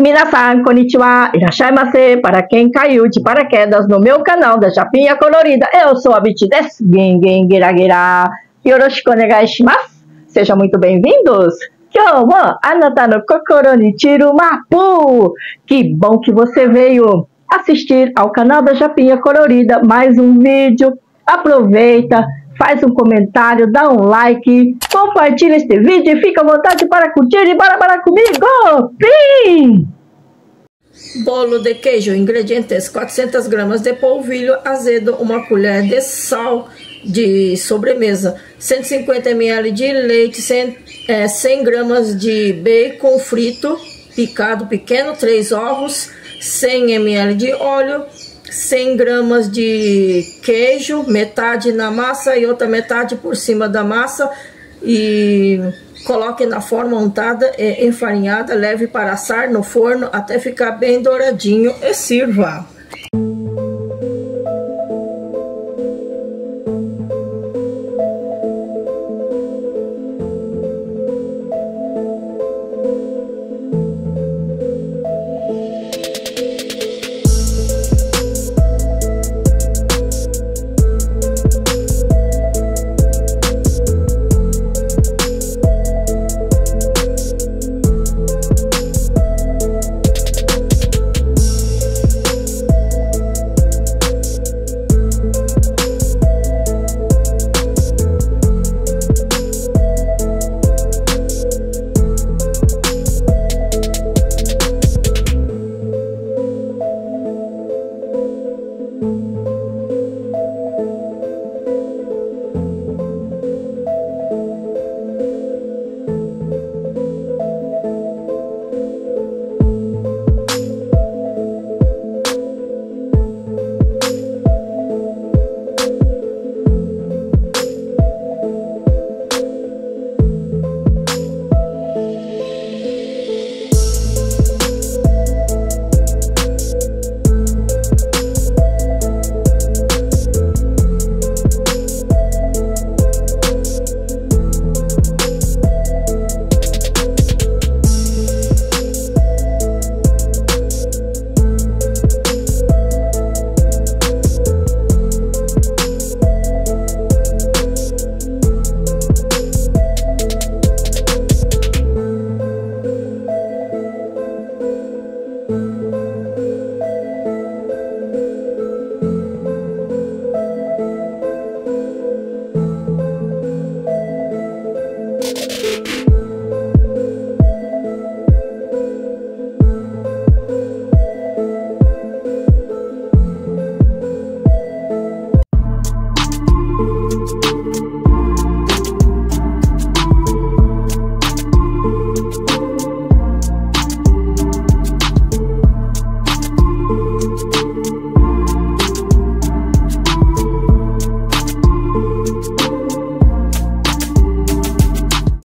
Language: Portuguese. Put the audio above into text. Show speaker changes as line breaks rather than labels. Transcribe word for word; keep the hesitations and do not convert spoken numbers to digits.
Minasan, konnichiwa, irashaimase, para quem caiu de paraquedas no meu canal da Japinha Colorida, eu sou a Biti desu, Gengen Geragira, yoroshiku onegai shimasu, sejam muito bem-vindos, kyou mo anata no kokoro ni chiru mapu, que bom que você veio assistir ao canal da Japinha Colorida, mais um vídeo, aproveita, faz um comentário, dá um like, compartilha este vídeo e fica à vontade para curtir e bora, bora comigo! Fim!
Bolo de queijo, ingredientes: quatrocentas gramas de polvilho azedo, uma colher de sal de sobremesa, cento e cinquenta mililitros de leite, cem, é, cem gramas de bacon frito, picado pequeno, três ovos, cem mililitros de óleo, cem gramas de queijo, metade na massa e outra metade por cima da massa, e coloque na forma untada e enfarinhada, leve para assar no forno até ficar bem douradinho e sirva.